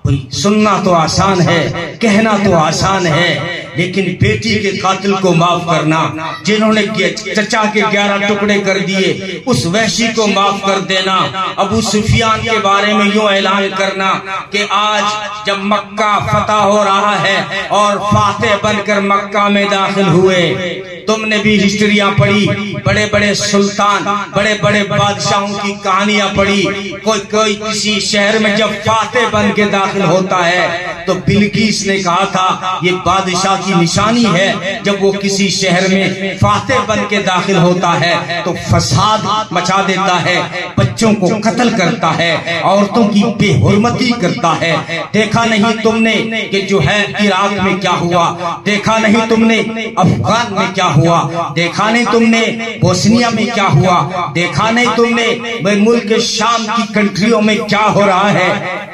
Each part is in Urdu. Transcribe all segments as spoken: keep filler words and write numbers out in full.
سننا تو آسان ہے، کہنا تو آسان ہے، لیکن بیٹی کے قاتل کو معاف کرنا، جنہوں نے چچا کے گیارہ ٹکڑے کر دیے اس وحشی کو معاف کر دینا، ابو سفیان کے بارے میں یوں اعلان کرنا کہ آج جب مکہ فتح ہو رہا ہے اور فاتح بن کر مکہ میں داخل ہوئے، تم نے بھی ہسٹریاں پڑھی، بڑے بڑے سلطان، بڑے بڑے بادشاہوں کی کہانیاں پڑھی، کوئی کوئی کسی شہر میں جب فاتح بن کے داخل ہوتا ہے تو بلقیس نے کہا تھا یہ بادشاہ کی نشانی ہے، جب وہ کسی شہر میں فاتح بن کے داخل ہوتا ہے تو فساد مچا دیتا ہے، بچوں کو قتل کرتا ہے، عورتوں کی بے حرمتی کرتا ہے۔ دیکھا نہیں تم نے کہ جو ہے عراق میں کیا ہوا، دیکھا نہیں تم نے افغان میں کیا ہوا، دیکھا نہیں تم نے بوسنیا میں کیا ہوا، دیکھا نہیں تم نے ملک شام کی کنٹریوں میں کیا ہو رہا ہے۔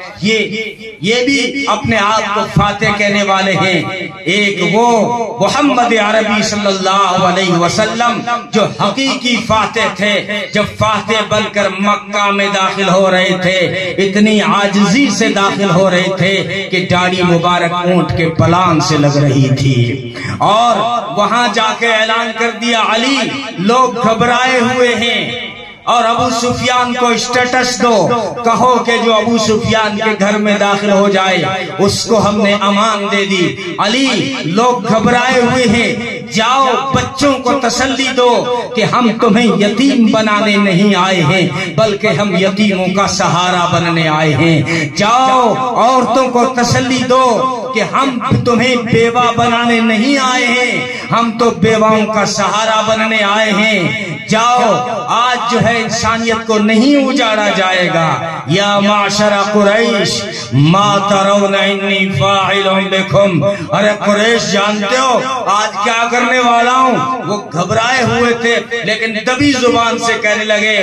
یہ یہ بھی اپنے آپ کو فاتح کہنے والے ہیں۔ ایک وہ محمد عربی صلی اللہ علیہ وسلم جو حقیقی فاتح تھے، جب فاتح بن کر مکہ میں داخل ہو رہے تھے اتنی عاجزی سے داخل ہو رہے تھے کہ داڑھی مبارک اونٹ کے پلان سے لگ رہی تھی، اور وہاں جا کے اعلان کر دیا علی لوگ گھبرائے ہوئے ہیں اور ابو سفیان کو اسٹیٹس دو، کہو کہ جو ابو سفیان کے گھر میں داخل ہو جائے اس کو ہم نے امان دے دی۔ علی لوگ گھبرائے ہوئے ہیں، جاؤ بچوں کو تسلی دو کہ ہم تمہیں یتیم بنانے نہیں آئے ہیں بلکہ ہم یتیموں کا سہارا بننے آئے ہیں۔ جاؤ عورتوں کو تسلی دو کہ ہم تمہیں بیوہ بنانے نہیں آئے ہیں، ہم تو بیواؤں کا سہارا بننے آئے ہیں۔ جاؤ آج جو ہے انسانیت کو نہیں اجاڑا جائے گا۔ یا معاشر قریش ما ترون انی فاعل بکم، ارے قریش جانتے ہو آج کیا کرنے والا ہوں؟ وہ گھبرائے ہوئے تھے لیکن دبی زبان سے کہنے لگے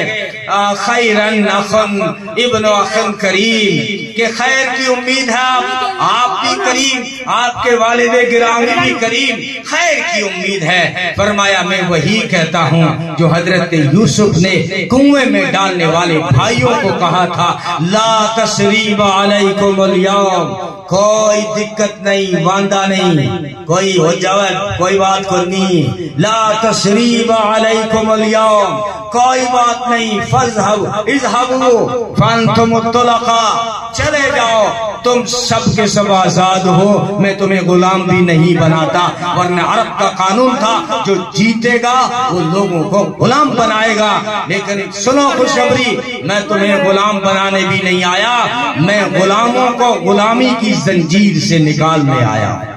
خیرن اخن ابن اخن کریم، کہ خیر کی امید ہے، آپ آپ بھی کریم، آپ کے والد گرامی بھی کریم، خیر کی امید ہے۔ فرمایا میں وہی کہتا ہوں جو حضرت یوسف نے کنویں میں ڈالنے والے بھائیوں کو کہا تھا، لا تثریب علیکم اليوم، کوئی دقت نہیں، واندہ نہیں، کوئی ہو جائے کوئی بات کو نہیں، لا تثریب علیکم اليوم، کوئی بات نہیں، فاذهبوا اذهبوا فانتم الطلقاء، چلے جاؤ تم سب کے سب آزاد ہو، میں تمہیں غلام بھی نہیں بناتا۔ ورنہ عرب کا قانون تھا جو جیتے گا وہ لوگوں کو غلام بنائے گا، لیکن سنو خوشخبری، میں تمہیں غلام بنانے بھی نہیں آیا، میں غلاموں کو غلامی کی زنجیر سے نکالنے آیا۔